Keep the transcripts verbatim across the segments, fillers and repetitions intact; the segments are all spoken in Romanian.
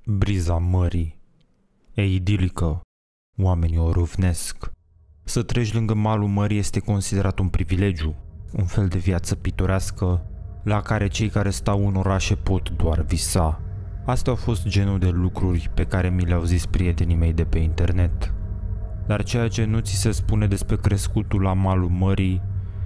Briza mării. E idilică. Oamenii o râvnesc. Să treci lângă malul mării este considerat un privilegiu, un fel de viață pitorească la care cei care stau în orașe pot doar visa. Astea au fost genul de lucruri pe care mi le-au zis prietenii mei de pe internet. Dar ceea ce nu ți se spune despre crescutul la malul mării,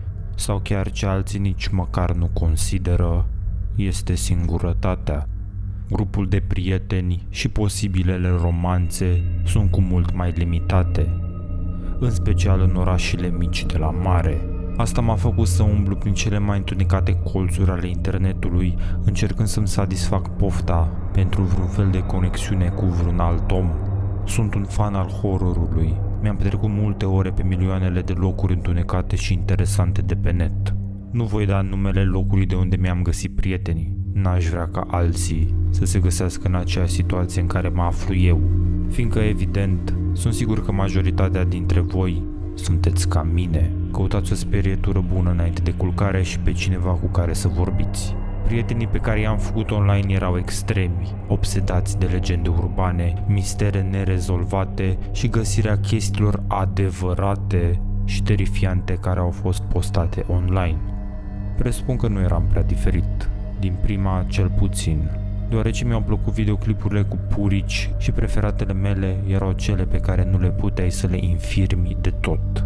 sau chiar ce alții nici măcar nu consideră, este singurătatea. Grupul de prieteni și posibilele romanțe sunt cu mult mai limitate, în special în orașele mici de la mare. Asta m-a făcut să umblu prin cele mai întunecate colțuri ale internetului, încercând să-mi satisfac pofta pentru vreun fel de conexiune cu vreun alt om. Sunt un fan al horrorului. Mi-am petrecut multe ore pe milioanele de locuri întunecate și interesante de pe net. Nu voi da numele locului de unde mi-am găsit prietenii. N-aș vrea ca alții să se găsească în aceeași situație în care mă aflu eu, fiindcă, evident, sunt sigur că majoritatea dintre voi sunteți ca mine. Căutați o sperietură bună înainte de culcare și pe cineva cu care să vorbiți. Prietenii pe care i-am făcut online erau extremi, obsedați de legende urbane, mistere nerezolvate și găsirea chestiilor adevărate și terifiante care au fost postate online. Presupun că nu eram prea diferit, din prima cel puțin, deoarece mi-au plăcut videoclipurile cu purici și preferatele mele erau cele pe care nu le puteai să le infirmi de tot.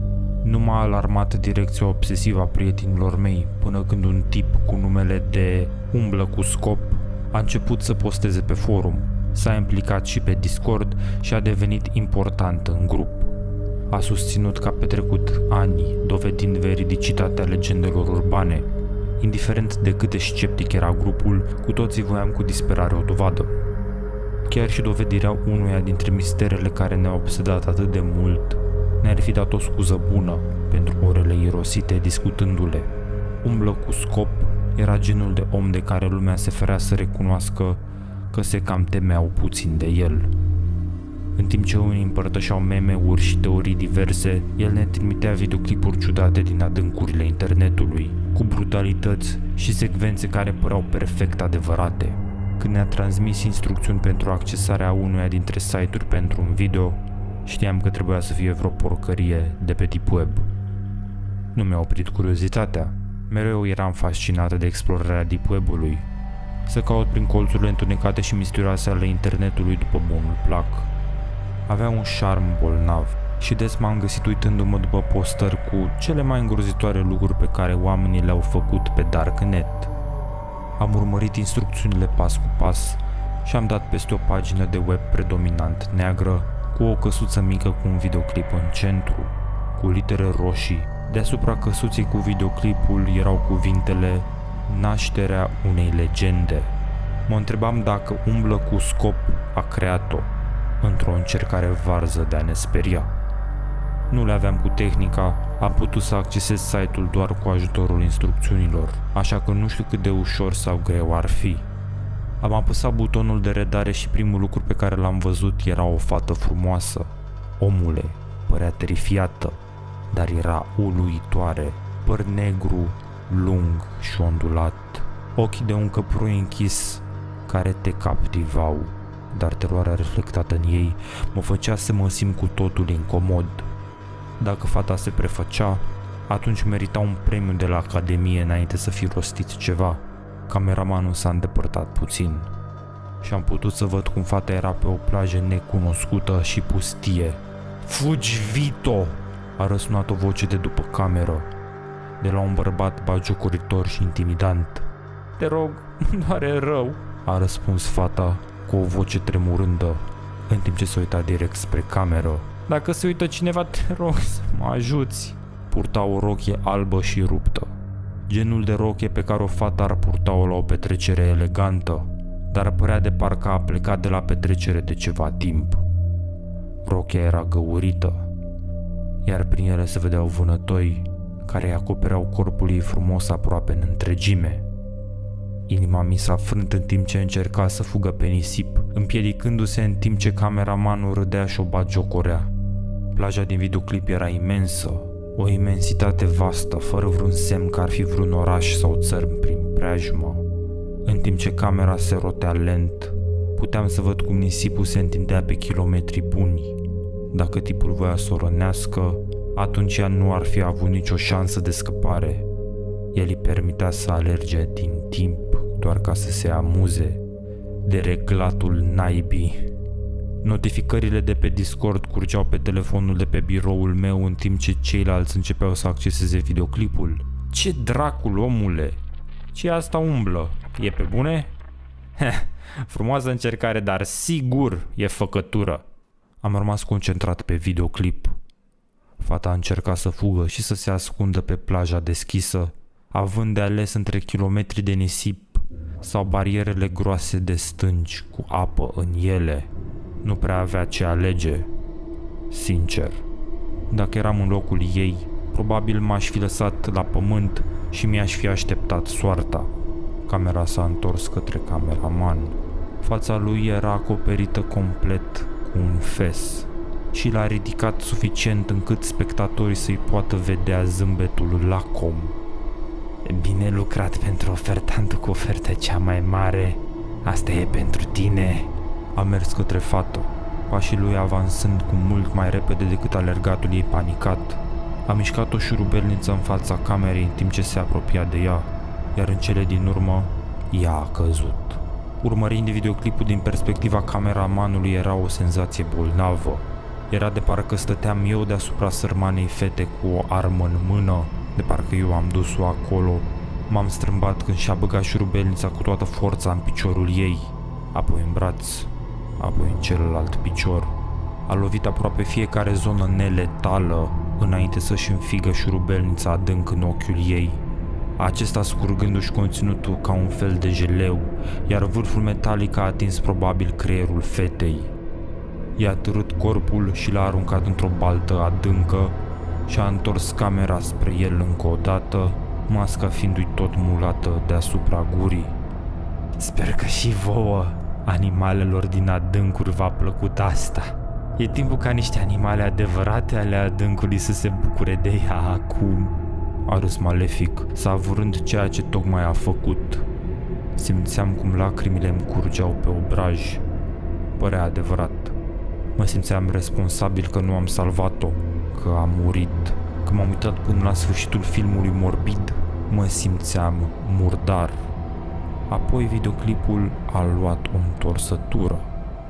Nu m-a alarmat direcția obsesivă a prietenilor mei până când un tip cu numele de Umblă cu Scop a început să posteze pe forum, s-a implicat și pe Discord și a devenit important în grup. A susținut că a petrecut ani dovedind veridicitatea legendelor urbane. Indiferent de cât de sceptic era grupul, cu toții voiam cu disperare o dovadă. Chiar și dovedirea unuia dintre misterele care ne-au obsedat atât de mult ne-ar fi dat o scuză bună pentru orele irosite discutându-le. Umblă cu Scop era genul de om de care lumea se ferea să recunoască că se cam temeau puțin de el. În timp ce unii împărtășeau meme-uri și teorii diverse, el ne trimitea videoclipuri ciudate din adâncurile internetului, cu brutalități și secvențe care păreau perfect adevărate. Când ne-a transmis instrucțiuni pentru accesarea unuia dintre site-uri pentru un video, știam că trebuia să fie vreo porcărie de pe deep web. Nu mi-a oprit curiozitatea. Mereu eram fascinată de explorarea deep web-ului, să caut prin colțurile întunecate și misterioase ale internetului după bunul plac. Avea un șarm bolnav și des m-am găsit uitându-mă după postări cu cele mai îngrozitoare lucruri pe care oamenii le-au făcut pe Darknet. Am urmărit instrucțiunile pas cu pas și am dat peste o pagină de web predominant neagră, cu o căsuță mică cu un videoclip în centru, cu litere roșii. Deasupra căsuței cu videoclipul erau cuvintele Nașterea unei legende. Mă întrebam dacă Umblă cu Scop a creat-o, într-o încercare varză de a ne speria. Nu le aveam cu tehnica, am putut să accesez site-ul doar cu ajutorul instrucțiunilor, așa că nu știu cât de ușor sau greu ar fi. Am apăsat butonul de redare și primul lucru pe care l-am văzut era o fată frumoasă. Omule, părea terifiată, dar era uluitoare, păr negru, lung și ondulat, ochi de un căprui închis care te captivau, dar teroarea reflectată în ei mă făcea să mă simt cu totul incomod. Dacă fata se prefăcea, atunci merita un premiu de la Academie înainte să fi rostit ceva. Cameramanul s-a îndepărtat puțin și am putut să văd cum fata era pe o plajă necunoscută și pustie. Fugi, Vito! A răsunat o voce de după cameră, de la un bărbat bagiocoritor și intimidant. Te rog, nu doare rău, a răspuns fata cu o voce tremurândă, în timp ce se uita direct spre cameră. Dacă se uită cineva, te rog să mă ajuți. Purta o rochie albă și ruptă, genul de rochie pe care o fată ar purta-o la o petrecere elegantă, dar părea de parcă a plecat de la petrecere de ceva timp. Rochia era găurită, iar prin ele se vedeau vânătoi care îi acopereau corpul ei frumos aproape în întregime. Inima mi s-a frânt în timp ce încerca să fugă pe nisip, împiedicându-se în timp ce cameramanul râdea și o bagiocorea. Plaja din videoclip era imensă, o imensitate vastă, fără vreun semn că ar fi vreun oraș sau țărm prin preajmă. În timp ce camera se rotea lent, Puteam să văd cum nisipul se întindea pe kilometri buni. Dacă tipul voia să o rănească, atunci ea nu ar fi avut nicio șansă de scăpare. El îi permitea să alerge din timp doar ca să se amuze de reglatul naibii. Notificările de pe Discord curgeau pe telefonul de pe biroul meu în timp ce ceilalți începeau să acceseze videoclipul. Ce dracul, omule! Ce asta umblă? E pe bune? Heh, frumoasă încercare, dar sigur e făcătură. Am rămas concentrat pe videoclip. Fata încerca să fugă și să se ascundă pe plaja deschisă, având de ales între kilometri de nisip sau barierele groase de stânci cu apă în ele. Nu prea avea ce alege. Sincer, dacă eram în locul ei, probabil m-aș fi lăsat la pământ și mi-aș fi așteptat soarta. Camera s-a întors către cameraman. Fața lui era acoperită complet cu un fes și l-a ridicat suficient încât spectatorii să-i poată vedea zâmbetul lacom. Bine lucrat pentru ofertantul cu oferta cea mai mare. Asta e pentru tine. A mers către fată, pașii lui avansând cu mult mai repede decât alergatul ei panicat. A mișcat o șurubelniță în fața camerei în timp ce se apropia de ea, iar în cele din urmă, ea a căzut. Urmărind videoclipul din perspectiva cameramanului era o senzație bolnavă. Era de parcă stăteam eu deasupra sărmanei fete cu o armă în mână, de parcă eu am dus-o acolo. M-am strâmbat când și-a băgat șurubelnița cu toată forța în piciorul ei, apoi în braț, apoi în celălalt picior. A lovit aproape fiecare zonă neletală înainte să-și înfigă șurubelnița adânc în ochiul ei, acesta scurgându-și conținutul ca un fel de jeleu, iar vârful metalic a atins probabil creierul fetei. I-a târât corpul și l-a aruncat într-o baltă adâncă și a întors camera spre el încă o dată, masca fiindu-i tot mulată deasupra gurii. Sper că și vouă, animalelor din adâncuri, v-a plăcut asta. E timpul ca niște animale adevărate ale adâncului să se bucure de ea acum. A râs malefic, savurând ceea ce tocmai a făcut. Simțeam cum lacrimile îmi curgeau pe obraj. Părea adevărat. Mă simțeam responsabil că nu am salvat-o, că a murit. Când m-am uitat până la sfârșitul filmului morbid, mă simțeam murdar. Apoi videoclipul a luat o întorsătură.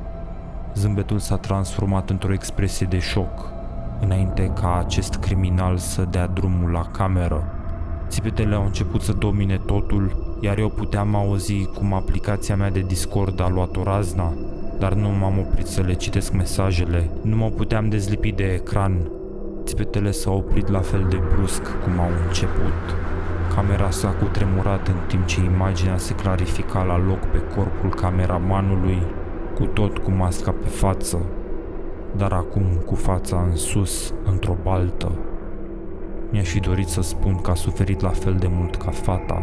Zâmbetul s-a transformat într-o expresie de șoc, înainte ca acest criminal să dea drumul la cameră. Țipetele au început să domine totul, iar eu puteam auzi cum aplicația mea de Discord a luat o razna, dar nu m-am oprit să le citesc mesajele, nu mă puteam dezlipi de ecran. Țipetele s-au oprit la fel de brusc cum au început. Camera s-a cutremurat în timp ce imaginea se clarifica la loc pe corpul cameramanului, cu tot cu masca pe față, dar acum cu fața în sus, într-o baltă. Mi-aș fi dorit să spun că a suferit la fel de mult ca fata,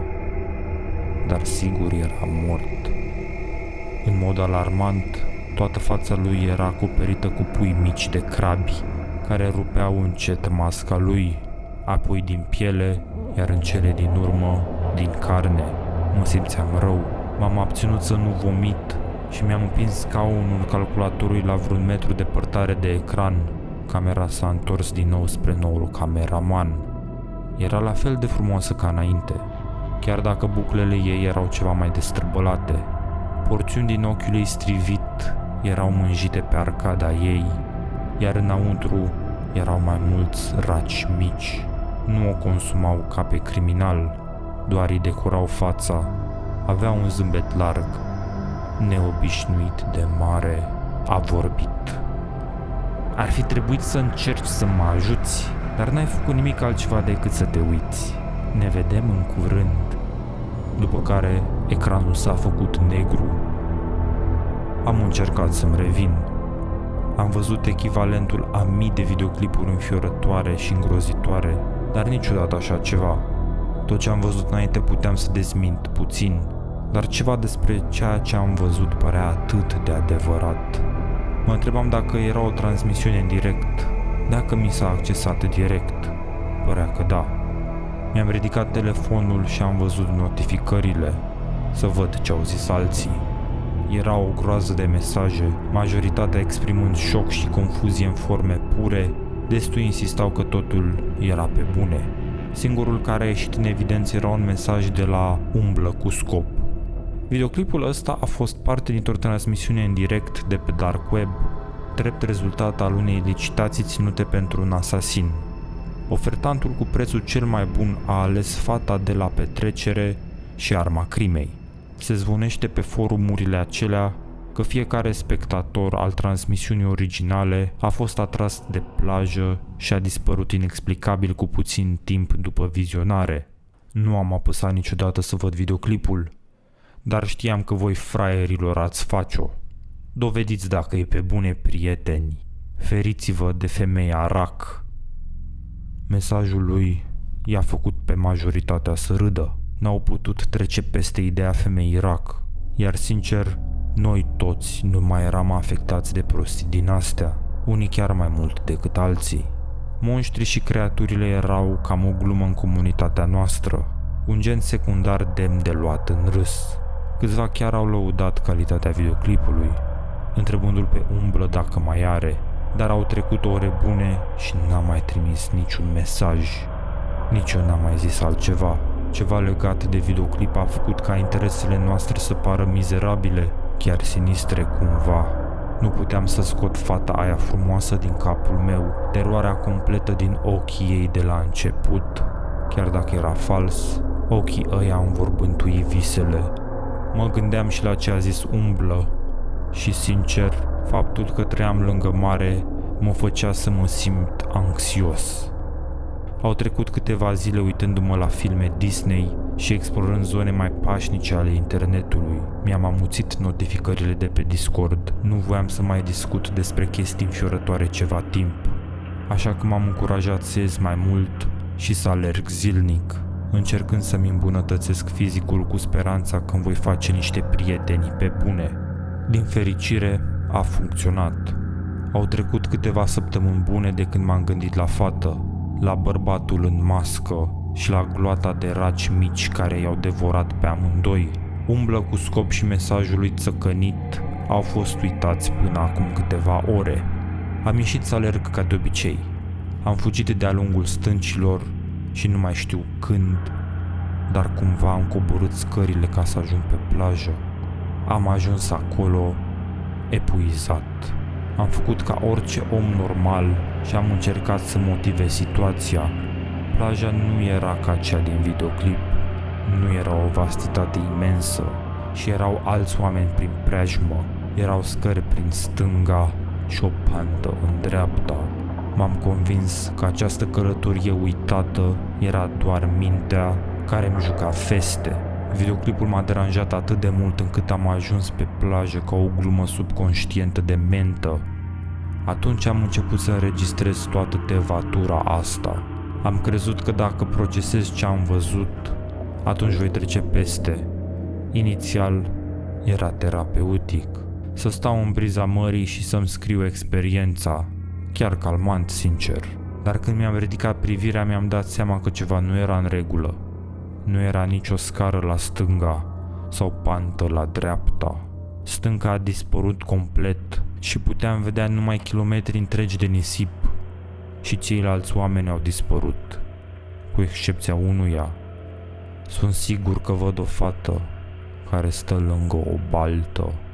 dar sigur era mort. În mod alarmant, toată fața lui era acoperită cu pui mici de crabi, care rupeau încet masca lui, apoi din piele, iar în cele din urmă, din carne. Mă simțeam rău, m-am abținut să nu vomit și mi-am împins scaunul calculatorului la vreun metru departare de ecran. Camera s-a întors din nou spre noul cameraman. Era la fel de frumoasă ca înainte, chiar dacă buclele ei erau ceva mai destrăbălate. Porțiuni din ochiul ei strivit erau mânjite pe arcada ei, iar înăuntru erau mai mulți raci mici. Nu o consumau ca pe criminal, doar îi decorau fața. Avea un zâmbet larg, neobișnuit de mare. A vorbit. Ar fi trebuit să încerci să mă ajuți, dar n-ai făcut nimic altceva decât să te uiți. Ne vedem în curând. După care ecranul s-a făcut negru. Am încercat să-mi revin. Am văzut echivalentul a mii de videoclipuri înfiorătoare și îngrozitoare, dar niciodată așa ceva. Tot ce am văzut înainte puteam să dezmint puțin, dar ceva despre ceea ce am văzut părea atât de adevărat. Mă întrebam dacă era o transmisiune în direct, dacă mi s-a accesat direct. Părea că da. Mi-am ridicat telefonul și am văzut notificările, să văd ce au zis alții. era o groază de mesaje, majoritatea exprimând șoc și confuzie în forme pure. Destui insistau că totul era pe bune. Singurul care a ieșit în evidență era un mesaj de la Umblă cu scop. Videoclipul ăsta a fost parte dintr-o transmisiune în direct de pe Dark Web, drept rezultat al unei licitații ținute pentru un asasin. Ofertantul cu prețul cel mai bun a ales fata de la petrecere și arma crimei. Se zvonește pe forumurile acelea că fiecare spectator al transmisiunii originale a fost atras de plajă și a dispărut inexplicabil cu puțin timp după vizionare. Nu am apăsat niciodată să văd videoclipul, dar știam că voi fraierilor ați face-o. Dovediți dacă e pe bune, prieteni. Feriți-vă de femeia rac. Mesajul lui i-a făcut pe majoritatea să râdă. N-au putut trece peste ideea femeii rac, iar sincer, noi toți nu mai eram afectați de prostii din astea, unii chiar mai mult decât alții. Monștrii și creaturile erau cam o glumă în comunitatea noastră, un gen secundar demn de luat în râs. Câțiva chiar au lăudat calitatea videoclipului, întrebându-l pe Umblă dacă mai are, dar au trecut ore bune și n-a mai trimis niciun mesaj. Nici eu n-am mai zis altceva. Ceva legat de videoclip a făcut ca interesele noastre să pară mizerabile, chiar sinistre cumva. Nu puteam să scot fata aia frumoasă din capul meu, teroarea completă din ochii ei de la început. Chiar dacă era fals, ochii ăia îmi vor bântui visele. Mă gândeam și la ce a zis Umblă și, sincer, faptul că trăiam lângă mare mă făcea să mă simt anxios. Au trecut câteva zile uitându-mă la filme Disney și explorând zone mai pașnice ale internetului. Mi-am amuțit notificările de pe Discord, nu voiam să mai discut despre chestii înfiorătoare ceva timp, așa că m-am încurajat să ies mai mult și să alerg zilnic, încercând să-mi îmbunătățesc fizicul cu speranța că îmi voi face niște prieteni pe bune. Din fericire, a funcționat. Au trecut câteva săptămâni bune de când m-am gândit la fată, la bărbatul în mască și la gloata de raci mici care i-au devorat pe amândoi. Umblă cu scop și mesajul lui țăcănit au fost uitați până acum câteva ore. Am ieșit să alerg ca de obicei. Am fugit de-a lungul stâncilor și nu mai știu când, dar cumva am coborât scările ca să ajung pe plajă. Am ajuns acolo epuizat. Am făcut ca orice om normal și am încercat să motivez situația. Plaja nu era ca cea din videoclip, nu era o vastitate imensă și erau alți oameni prin preajmă, erau scări prin stânga și o pantă în dreapta. M-am convins că această călătorie uitată era doar mintea care îmi juca feste. Videoclipul m-a deranjat atât de mult încât am ajuns pe plajă ca o glumă subconștientă de mentă. Atunci am început să înregistrez toată tevatura asta. Am crezut că dacă procesez ce am văzut, atunci voi trece peste. Inițial era terapeutic. Să stau în briza mării și să-mi scriu experiența. Chiar calmant, sincer. Dar când mi-am ridicat privirea, mi-am dat seama că ceva nu era în regulă. Nu era nicio scară la stânga sau pantă la dreapta. Stânca a dispărut complet și puteam vedea numai kilometri întregi de nisip. Și ceilalți oameni au dispărut, cu excepția unuia. Sunt sigur că văd o fată care stă lângă o baltă.